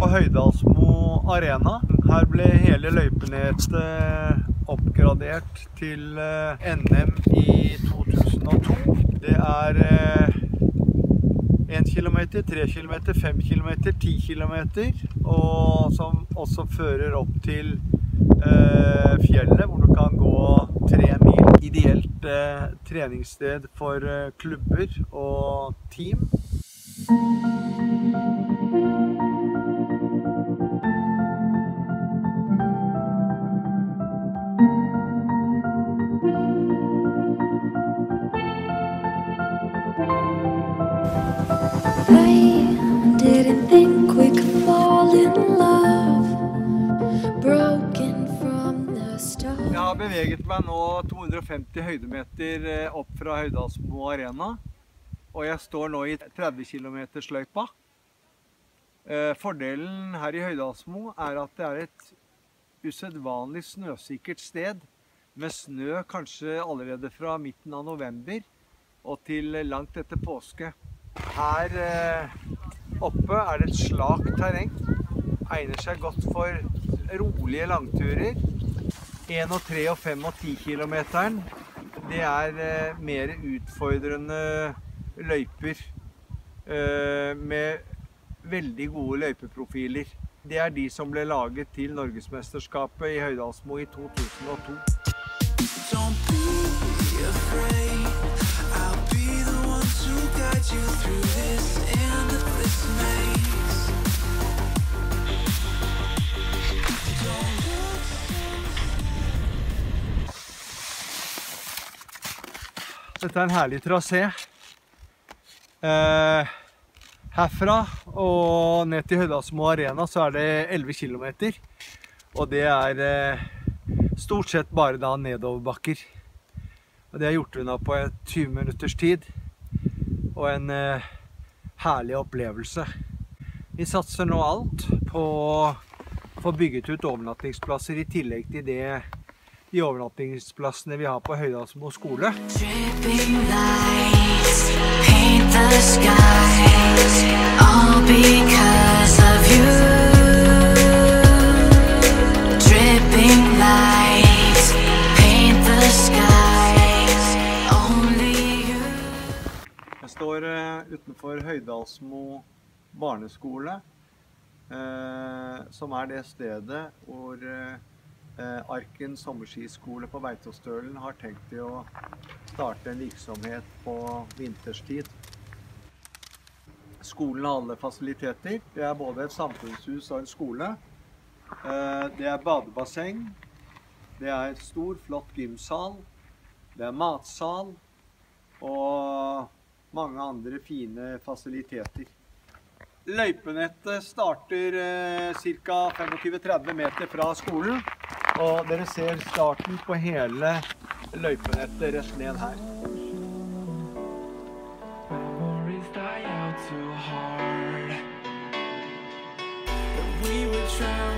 på Høydalsmo Arena. Her ble hele løypenettet oppgradert til NM i 2002. Det er 1 kilometer, 3 kilometer, 5 kilometer, 10 kilometer, og som også fører opp til fjellet, hvor du kan gå 3 mil. Ideelt treningssted for klubber og team. Didn't think we could fall in love, broken from the start. Jeg har beveget meg nå 250 høydemeter opp fra Høydalsmo Arena, og jeg står nå i 30 km løypa. Fordelen her i Høydalsmo er at det er et usedvanlig snøsikkert sted, med snø kanskje allerede fra midten av november og til langt etter påske. Her oppe er det et slakt terreng, egner seg godt for rolige langturer. 1, 3, 5 og 10 kilometeren, det er mer utfordrende løyper med veldig gode løypeprofiler. Det er de som ble laget til Norgesmesterskapet i Høydalsmo i 2002. Don't be afraid, I'll be the one to guide you through this endless maze. Dette er en herlig trasé. Herfra og ned til Høydalsmo Arena så er det 11 kilometer, og det er stort sett bare da nedoverbakker. Og det er gjort unna på 20 minutters tid, og en herlig opplevelse. Vi satser nå alt på å få bygget ut overnattingsplasser i tillegg til de overnattingsplassene vi har på Høydalsmo skole. Dripping lights paint the skies, all because of you. Dripping lights paint the skies, only you. Jeg står utenfor Høydalsmo barneskole, som er det stedet hvor Arken sommerskiskole på Beitostølen har tenkt til å starte en virksomhet på vinterstid. Skolen har alle fasiliteter. Det er både et samfunnshus og en skole. Det er badebasseng. Det er et stor, flott gymsal. Det er matsal og mange andre fine fasiliteter. Løypenettet starter ca. 25-30 meter fra skolen, og dere ser starten på hele løypenettet rett ned her. Memories die out too hard, but we were trying.